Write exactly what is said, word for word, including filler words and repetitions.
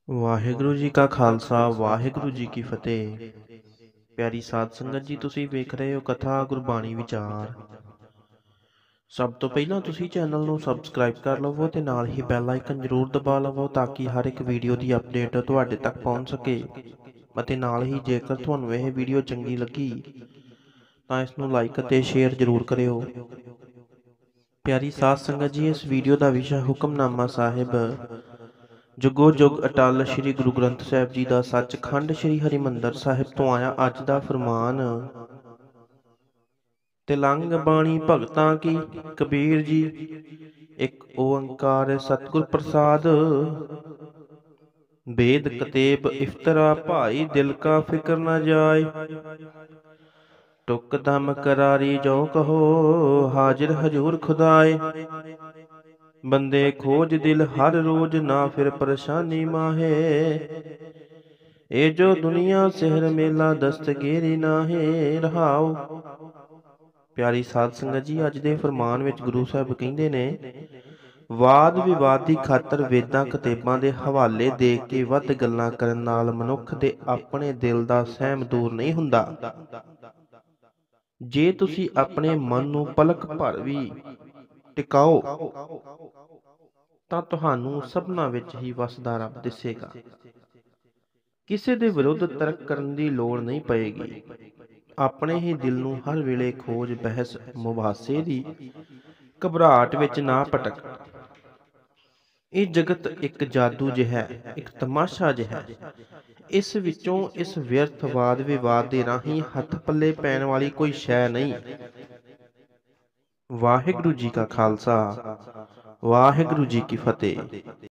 ਵਾਹਿਗੁਰੂ ਜੀ ਕਾ ਖਾਲਸਾ ਵਾਹਿਗੁਰੂ ਜੀ ਕੀ ਫਤਿਹ। ਪਿਆਰੀ ਸਾਧ ਸੰਗਤ ਜੀ, ਤੁਸੀਂ ਵੇਖ ਰਹੇ ਹੋ ਕਥਾ ਗੁਰਬਾਣੀ ਵਿਚਾਰ। ਸਭ ਤੋਂ ਪਹਿਲਾਂ ਤੁਸੀਂ ਚੈਨਲ ਨੂੰ ਸਬਸਕ੍ਰਾਈਬ ਕਰ ਲਵੋ ਤੇ ਨਾਲ ਹੀ ਬੈਲ ਆਈਕਨ ਜ਼ਰੂਰ ਦਬਾ ਲਵੋ ਤਾਂ ਕਿ ਹਰ ਇੱਕ ਵੀਡੀਓ ਦੀ ਅਪਡੇਟ ਤੁਹਾਡੇ ਤੱਕ ਪਹੁੰਚ ਸਕੇ। ਅਤੇ ਨਾਲ ਹੀ ਜੇਕਰ ਤੁਹਾਨੂੰ ਇਹ ਵੀਡੀਓ ਚੰਗੀ ਲੱਗੀ ਤਾਂ ਇਸ ਨੂੰ ਲਾਈਕ ਅਤੇ ਸ਼ੇਅਰ ਜ਼ਰੂਰ ਕਰਿਓ। ਪਿਆਰੀ ਸਾਧ ਸੰਗਤ ਜੀ, ਇਸ ਵੀਡੀਓ ਦਾ ਵਿਸ਼ਾ ਹੁਕਮਨਾਮਾ ਸਾਹਿਬ ਜੁਗੋ ਜੁਗ ਅਟਲ ਸ੍ਰੀ ਗੁਰੂ ਗ੍ਰੰਥ ਸਾਹਿਬ ਜੀ ਦਾ ਸੱਚਖੰਡ ਸ੍ਰੀ ਹਰਿਮੰਦਰ ਸਾਹਿਬ ਤੋਂ ਆਇਆ ਅੱਜ ਦਾ ਫਰਮਾਨ। ਤਿਲੰਗ ਬਾਣੀ ਭਗਤਾਂ ਕੀ ਕਬੀਰ ਜੀ, ਇੱਕ ਓੰਕਾਰ ਸਤਿਗੁਰ ਪ੍ਰਸਾਦ। ਵੇਦ ਕਤੇਬ ਇਫਤਰਾ ਭਾਈ ਦਿਲ ਕਾ ਫਿਕਰ ਨਾ ਜਾਏ। ਟੁਕ ਦਮ ਕਰਾਰੀ ਜੋ ਕਹੋ ਹਾਜ਼ਿਰ ਹਜੂਰ ਖੁਦਾਏ। ਬੰਦੇ ਖੋਜ ਦਿਲ ਹਰ ਰੋਜ਼ ਨਾ ਫਿਰ ਪਰੇਸ਼ਾਨੀ ਮਾਹੇ। ਇਹ ਜੋ ਦੁਨੀਆ ਸਿਹਰ ਮੇਲਾ ਦਸਤਗੀਰੀ ਨਾਹੇ ਰਹਾਓ। ਪਿਆਰੀ ਸਾਧ ਸੰਗਤ ਜੀ, ਅੱਜ ਦੇ ਫਰਮਾਨ ਵਿੱਚ ਗੁਰੂ ਸਾਹਿਬ ਕਹਿੰਦੇ ਨੇ, ਵਾਦ ਵਿਵਾਦ ਦੀ ਖਾਤਰ ਵੇਦਾਂ ਕਤੇਬਾਂ ਦੇ ਹਵਾਲੇ ਦੇ ਕੇ ਵੱਧ ਗੱਲਾਂ ਕਰਨ ਨਾਲ ਮਨੁੱਖ ਦੇ ਆਪਣੇ ਦਿਲ ਦਾ ਸਹਿਮ ਦੂਰ ਨਹੀਂ ਹੁੰਦਾ। ਜੇ ਤੁਸੀਂ ਆਪਣੇ ਮਨ ਨੂੰ ਪਲਕ ਭਰ ਵੀ ਟਿਕਾਓ ਤਾਂ ਤੁਹਾਨੂੰ ਸਭਨਾਂ ਵਿੱਚ ਹੀ ਵਸਦਾ ਰੱਬ ਦਿਸੇਗਾ। ਕਿਸੇ ਦੇ ਵਿਰੁੱਧ ਤਰਕ ਕਰਨ ਦੀ ਲੋੜ ਨਹੀਂ ਪਏਗੀ। ਆਪਣੇ ਹੀ ਦਿਲ ਨੂੰ ਹਰ ਵੇਲੇ ਖੋਜ ਬਹਿਸ ਮੁਬਾਸੇ ਦੀ ਘਬਰਾਹਟ ਵਿੱਚ ਨਾ ਭਟਕ। ਇਹ ਜਗਤ ਇੱਕ ਜਾਦੂ ਜਿਹਾ, ਇੱਕ ਤਮਾਸ਼ਾ ਜਿਹਾ। ਇਸ ਵਿੱਚੋਂ ਇਸ ਵਿਅਰਥ ਵਾਦ ਵਿਵਾਦ ਦੇ ਰਾਹੀਂ ਹੱਥ ਪੱਲੇ ਪੈਣ ਵਾਲੀ ਕੋਈ ਸ਼ੈ ਨਹੀਂ। ਵਾਹਿਗੁਰੂ ਜੀ ਕਾ ਖਾਲਸਾ ਵਾਹਿਗੁਰੂ ਜੀ ਕੀ ਫਤਿਹ।